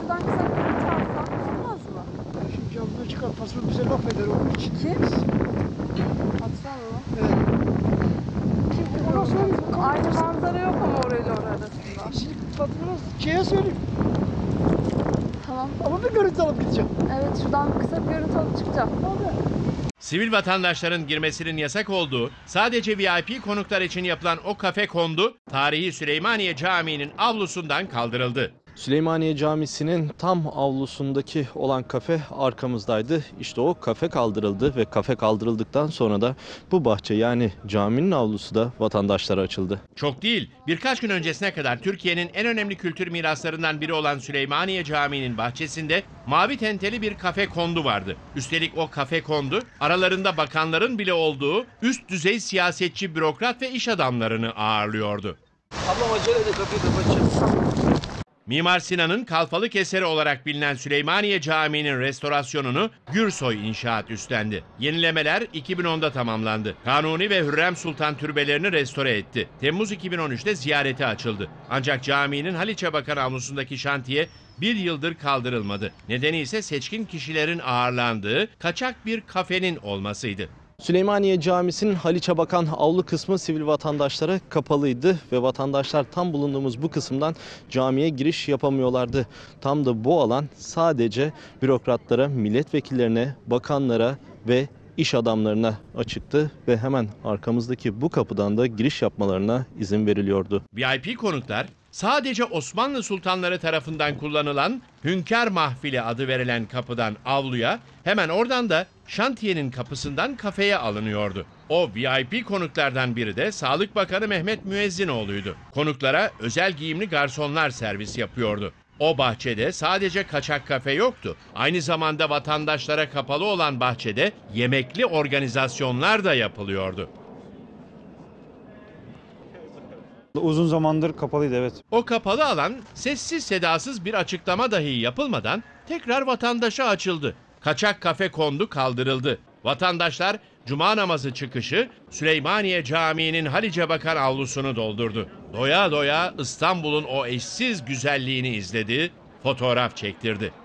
şuradan kısa bir görüntü alsam olmaz mı? Şimdi camdan çıkar, patron bize laf eder onun için. Kim? Patron mu? Evet. Kim? Ona söyleyeyim. Aynı manzara yok ama orayla orası arasında. Şimdi patrona şeye söyleyeyim. Tamam. Ama bir görüntü alıp gideceğim. Evet, şuradan kısa bir görüntü alıp çıkacağım. Sivil vatandaşların girmesinin yasak olduğu, sadece VIP konuklar için yapılan o kafe kondu, tarihi Süleymaniye Camii'nin avlusundan kaldırıldı. Süleymaniye Camisi'nin tam avlusundaki olan kafe arkamızdaydı. İşte o kafe kaldırıldı ve kafe kaldırıldıktan sonra da bu bahçe, yani caminin avlusu da vatandaşlara açıldı. Çok değil, birkaç gün öncesine kadar Türkiye'nin en önemli kültür miraslarından biri olan Süleymaniye Camii'nin bahçesinde mavi tenteli bir kafe kondu vardı. Üstelik o kafe kondu, aralarında bakanların bile olduğu üst düzey siyasetçi, bürokrat ve iş adamlarını ağırlıyordu. Ablam aceleyle kapıyı kapatacağız. Mimar Sinan'ın kalfalık eseri olarak bilinen Süleymaniye Camii'nin restorasyonunu Gürsoy İnşaat üstlendi. Yenilemeler 2010'da tamamlandı. Kanuni ve Hürrem Sultan türbelerini restore etti. Temmuz 2013'te ziyarete açıldı. Ancak caminin Haliç'e bakan avlusundaki şantiye bir yıldır kaldırılmadı. Nedeni ise seçkin kişilerin ağırlandığı kaçak bir kafenin olmasıydı. Süleymaniye Camisi'nin Haliç'e bakan avlu kısmı sivil vatandaşlara kapalıydı ve vatandaşlar tam bulunduğumuz bu kısımdan camiye giriş yapamıyorlardı. Tam da bu alan sadece bürokratlara, milletvekillerine, bakanlara ve iş adamlarına açıktı ve hemen arkamızdaki bu kapıdan da giriş yapmalarına izin veriliyordu. VIP konuklar sadece Osmanlı sultanları tarafından kullanılan Hünkâr Mahfili adı verilen kapıdan avluya, hemen oradan da şantiyenin kapısından kafeye alınıyordu. O VIP konuklardan biri de Sağlık Bakanı Mehmet Müezzinoğlu'ydu. Konuklara özel giyimli garsonlar servis yapıyordu. O bahçede sadece kaçak kafe yoktu. Aynı zamanda vatandaşlara kapalı olan bahçede yemekli organizasyonlar da yapılıyordu. Uzun zamandır kapalıydı, evet. O kapalı alan sessiz sedasız bir açıklama dahi yapılmadan tekrar vatandaşa açıldı. Kaçak kafe kondu, kaldırıldı. Vatandaşlar cuma namazı çıkışı Süleymaniye Camii'nin Haliç'e bakan avlusunu doldurdu. Doya doya İstanbul'un o eşsiz güzelliğini izledi, fotoğraf çektirdi.